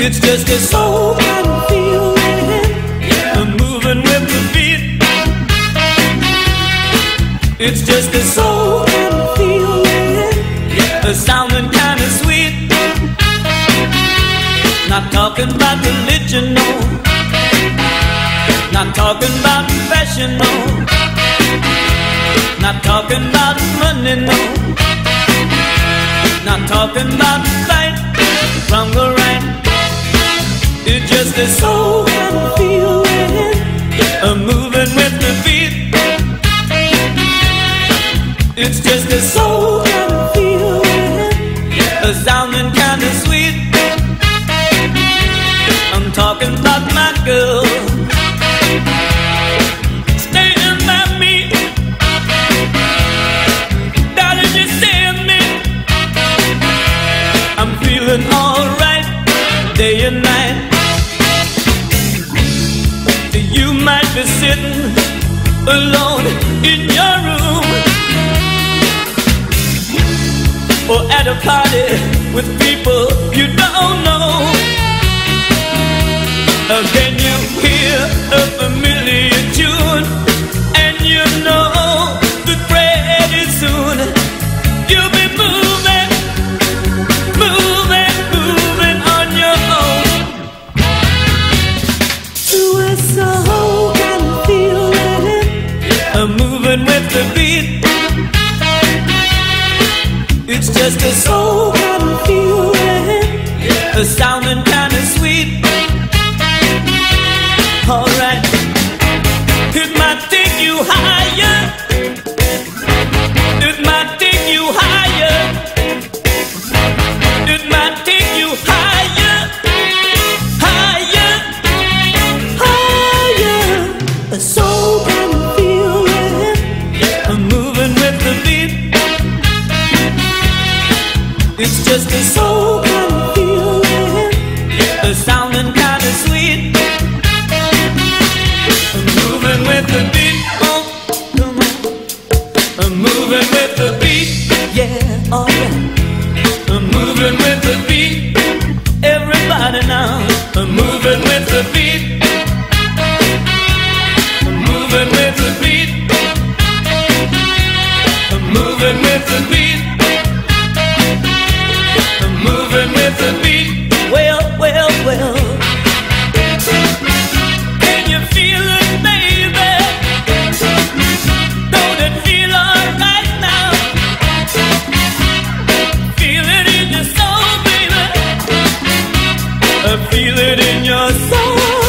It's just a soul kind of feeling. I'm moving with the beat. It's just a soul kind of feeling. A sounding kind of sweet. Not talking about religion, no. Not talking about fashion, no. Not talking about money, no. Not talking about right from the right. It's just a soul kind of feeling. I'm moving with the beat. It's just a soul kind of feeling. A sounding kind of sweet. I'm talking about my girl. Staying by me. Darling, you send me. I'm feeling alright day and night. You might be sitting alone in your room, or at a party with people you don't know. Can you hear a familiar tune? And you know that pretty soon you'll be moving, moving, moving on your own to a soul kind of feeling. I'm moving with the beat. It's just a soul kind of feeling. A sounding kind of sweet. Alright, it might take you higher. It might take you higher. It might take you higher, higher, higher. A soul kind of feeling. I'm moving with the beat. It's just a soul kind of feeling. A sounding kind of sweet. With the beat, oh, come on. I'm moving with the beat, yeah, alright. I'm moving with the beat, everybody now. I'm moving with the beat. I'm moving with the beat. I'm moving with the beat. I'm moving with the beat. Well, well, well. Can you feel it, baby? Don't it feel alright now? Feel it in your soul, baby. Feel it in your soul.